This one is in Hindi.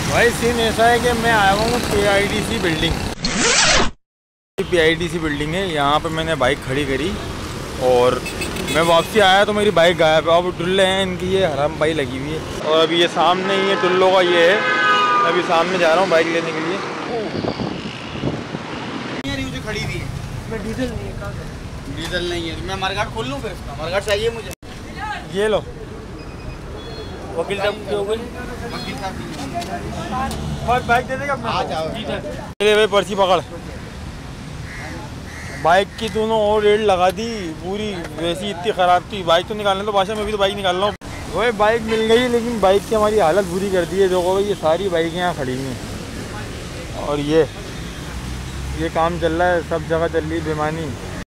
भाई सीन ऐसा है कि मैं आया हूँ PIDC बिल्डिंग। PIDC बिल्डिंग है, यहाँ पे मैंने बाइक खड़ी करी और मैं वापसी आया तो मेरी बाइक गायब है। अब टुल्ले हैं इनकी, ये हराम बाई लगी हुई है। और अभी ये सामने ही है टुल्लों का ये है, अभी सामने जा रहा हूँ बाइक लेने के लिए। जो खड़ी हुई है इसमें डीजल नहीं है। कहाँ डीजल नहीं है? मैं मरघाट खोल लूँ फिर इसका? मरघाट चाहिए मुझे। ये लो वकील साहब की हो गई। वकील साहब बाइक दे देगा आ जाओ। भाई पर्ची पकड़। बाइक की दोनों और रेड लगा दी पूरी, वैसी इतनी ख़राब थी। बाइक तो निकालने तो भाषा में भी तो बाइक निकाल रहा हूँ। वही बाइक मिल गई लेकिन बाइक की हमारी हालत बुरी कर दी है। देखो भाई ये सारी बाइकें यहाँ खड़ी हुई हैं और ये काम चल रहा है, सब जगह चल रही है बेईमानी।